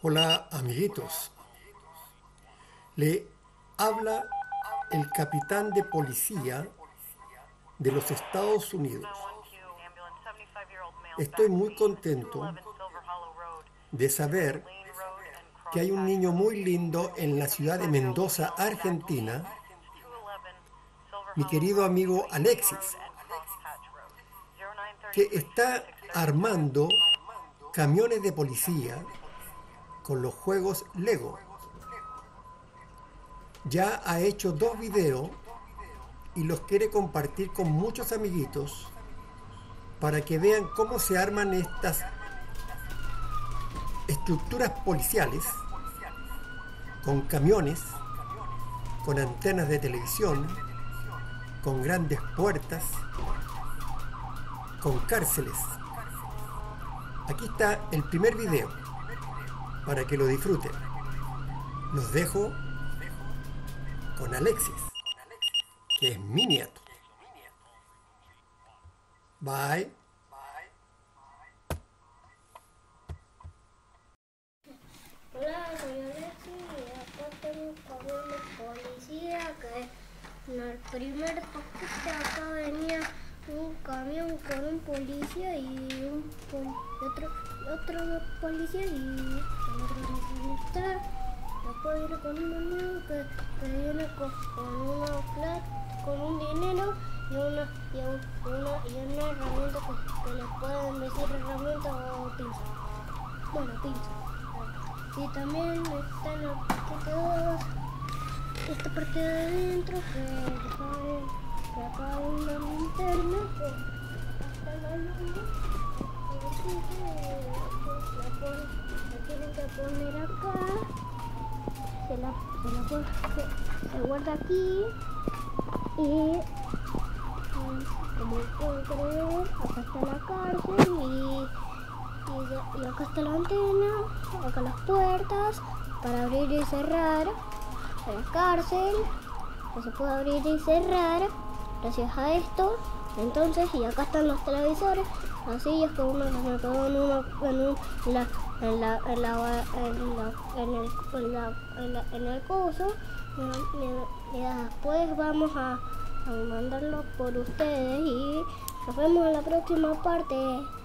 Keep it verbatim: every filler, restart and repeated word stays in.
Hola amiguitos, le habla el capitán de policía de los Estados Unidos. Estoy muy contento de saber que hay un niño muy lindo en la ciudad de Mendoza, Argentina, mi querido amigo Alexis, que está armando camiones de policía con los juegos Lego. Ya ha hecho dos videos y los quiere compartir con muchos amiguitos para que vean cómo se arman estas estructuras policiales con camiones, con antenas de televisión, con grandes puertas, con cárceles. Aquí está el primer video para que lo disfruten. Los dejo con Alexis, que es mi nieto. Bye. Hola, soy Alexis y acá tengo un camión de policía que en el primer paquete acá venía un camión con un policía y un pol otro, otro policía y otro militar. Después viene con un niño que, que viene con, con una plata, con un dinero y una, y una, y una herramienta que, que le pueden decir herramienta o pinza. Bueno, pinza. Y también está en la parte dos, esta parte de adentro que acá, que acá hay una linterna que está la luna, y así que la, pon, la tienen que poner acá, se la, se la pone, se, se guarda aquí y como pueden ver, acá está la cárcel y Y, y acá está la antena, acá las puertas para abrir y cerrar, la cárcel que se puede abrir y cerrar gracias a esto. Entonces, y acá están los televisores, las sillas que uno me pegó en uno en un, en la en la en la en la en el en la, en, la, en el coso y, y después vamos a, a mandarlo por ustedes y nos vemos en la próxima parte.